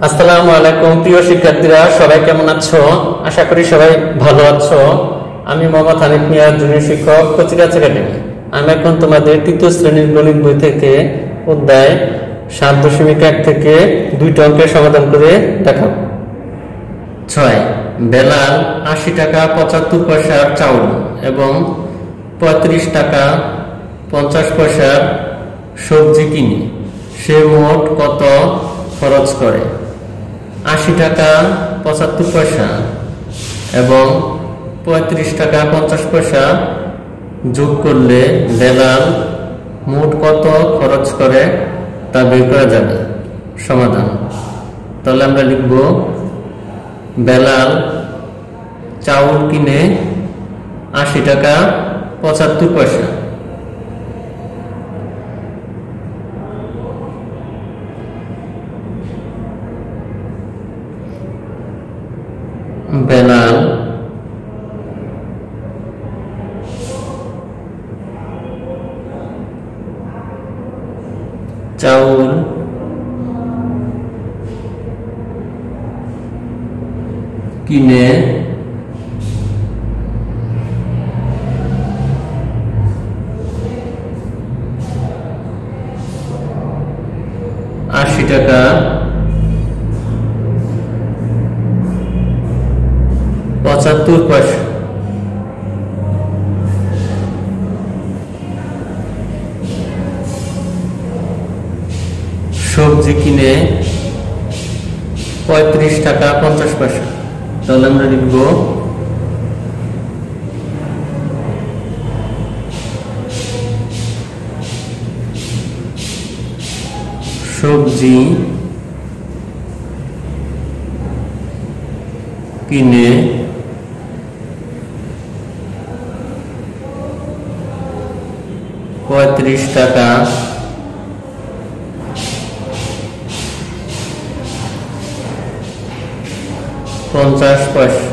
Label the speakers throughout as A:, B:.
A: আসসালামু আলাইকুম প্রিয় শিক্ষার্থীরা, সবাই কেমন আছো? আশা করি সবাই ভালো আছো। আমি মোহাম্মদ হানিফ মিয়া, জুনিয়র শিক্ষক, কচিকাঁচা একাডেমি। আমি এখন তোমাদের তৃতীয় শ্রেণীর গণিত বই থেকে অধ্যায় 7.1 থেকে 2টা অঙ্কের সমাধান করে দেখাবো। 6, বেলাল 80 টাকা 75 পয়সার চাউল এবং 35 টাকা 50 পয়সার সবজি কিনে সে মোট কত খরচ করে? 80 টাকা 75 পয়সা এবং 35 টাকা 50 পয়সা যোগ করলে বেলাল মোট কত খরচ করে তা বের করা যাবে। সমাধান। তাহলে আমরা লিখব বেলাল চাউল কিনে 80 টাকা 75 পয়সা। বেলাল চাউল কিনে 80 টাকা 75 পয়সা। সবজি কিনে 35 টাকা 50 পয়সা। তাহলে আমরা লিখব সবজি কিনে 35 টাকা 50 পয়সা।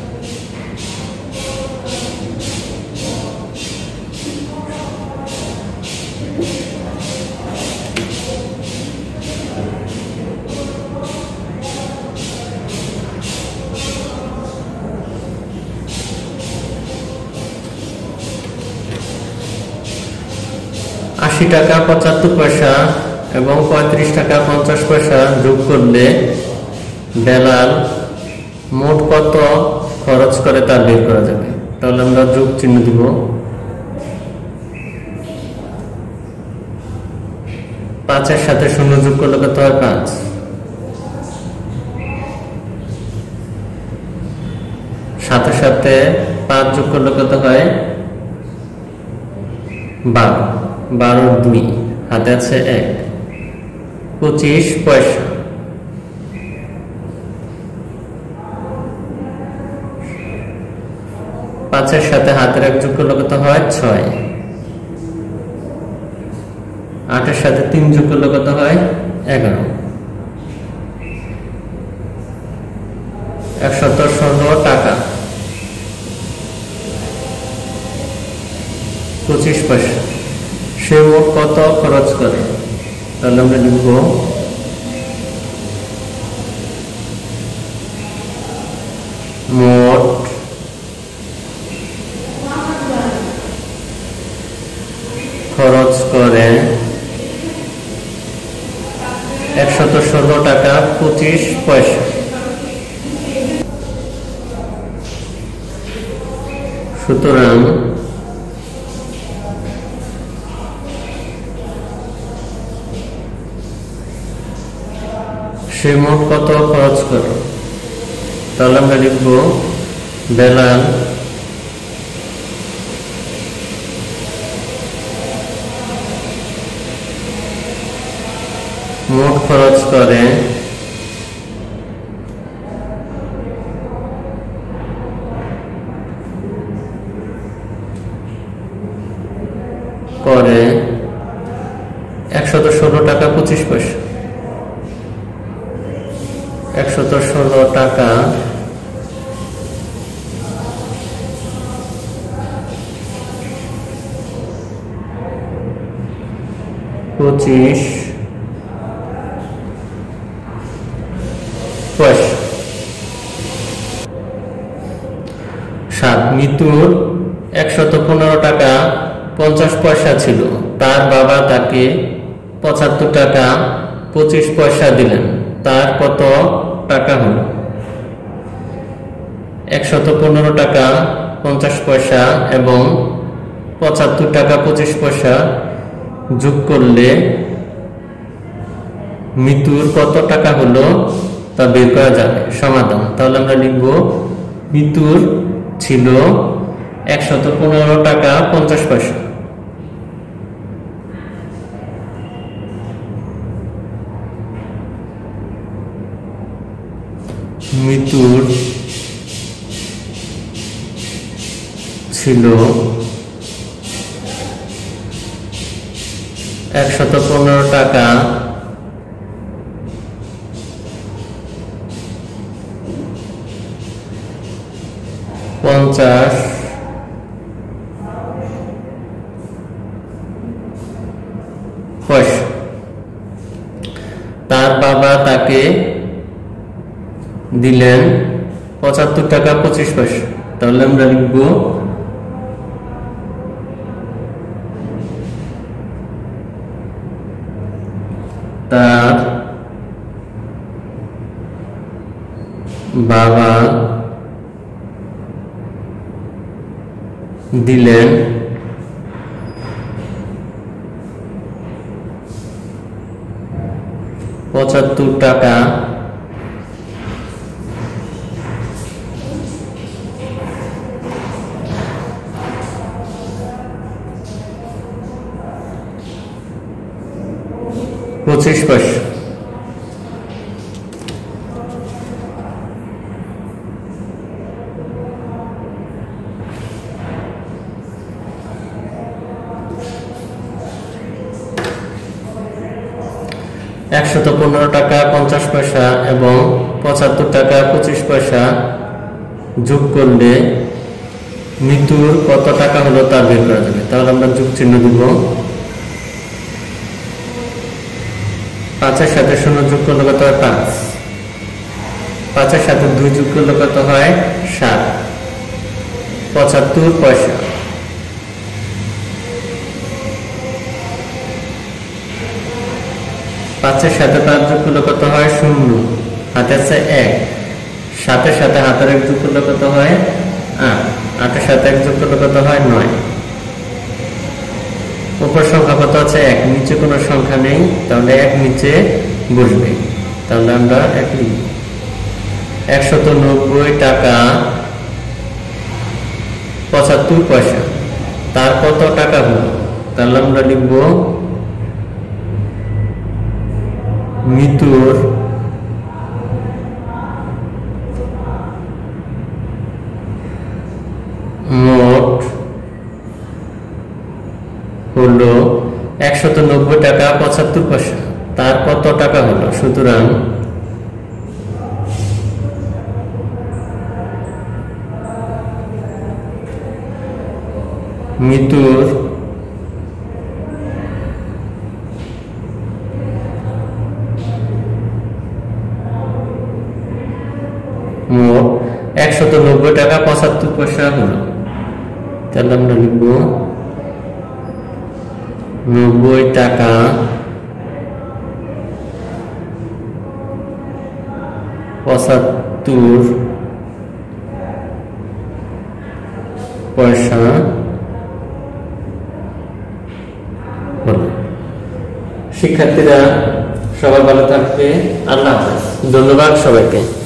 A: টাকা 75 পয়সা এবং 35 টাকা 50 পয়সা যোগ করলে বেলাল মোট কত খরচ করে তা বের করা যাবে। তাহলে আমরা যোগ চিহ্ন দিব। 5 এর সাথে 0 যোগ করলে কত হয়? 5। সাথে সাথে 5 যোগ করলে কত হয়? 12। 12 2 হাতে আছে 1, 25 পয়সা। পাঁচের সাথে হাতের 1 যোগ করলে কত হয়? 6। 8 এর সাথে 3 যোগ করলে কত হয়? 11। 116 টাকা 25 পয়সা সে মোট কত খরচ করে? তাহলে আমরা লিখব মোট খরচ করে 116 টাকা 25 পয়সা। সুতরাং সে মোট কত খরচ করে? তাহলে আমরা লিখব বেলাল মোট খরচ করে 116 টাকা 25 পয়সা। 116 টাকা 25 মৃত্যুর 115 টাকা 50 পয়সা ছিল। তার বাবা তাকে 75 টাকা 25 পয়সা দিলেন। তার কত টাকা হলো? 115 টাকা 50 পয়সা এবং 75 টাকা 25 পয়সা যোগ করলে মৃত্যুর কত টাকা হলো তা বের করা যাবে। সমাধান, তাহলে আমরা লিখব মৃত্যুর ছিল 115 টাকা 50 পয়সা। মৃত্যুর ছিল 115 টাকা 50 পয়সা। তার বাবা তাকে দিলেন 75 টাকা 25 পয়সা। তাহলে আমরা লিখব তার বাবা দিলেন 75 টাকা 25 পয়সা। $115 টাকা 50 পয়সা এবং 75 টাকা 25 পয়সা যোগ করলে মৃত্যুর কত টাকা হলো তা বের করা যাবে। তাহলে আমরা যোগ চিহ্ন দিব। 5 এর সাথে 0 যোগ করলে কত হয়? 5। 5 এর সাথে 2 যোগ করলে কত হয়? 7। 75 পয়সা। 5 এর সাথে 5 যোগ করলে কত হয়? 0। হাতে আছে 1। 7 এর সাথে হাতের 1 যোগ করলে কত হয়? 8। 8 এর সাথে 1 যোগ করলে কত হয়? 9। উপর সংখ্যা কত আছে? 1। নিচে কোনো সংখ্যা নেই, তাহলে 1 নিচে বসবে। তাহলে আমরা 1 লিখব। 190 টাকা 75 পয়সা। তার কত টাকা হলো? তাহলে আমরা লিখব মৃত্যুর মোট হলো 190 টাকা 75 পয়সা। তার কত টাকা হলো? সুতরাং মৃত্যুর মোট 190 টাকা 75 পয়সা হলো। তাহলে আমরা লিখব 90 টাকা 75 পয়সা হলো। শিক্ষার্থীরা সবাই ভালো থাকবে। আল্লাহ হাফেজ। ধন্যবাদ সবাইকে।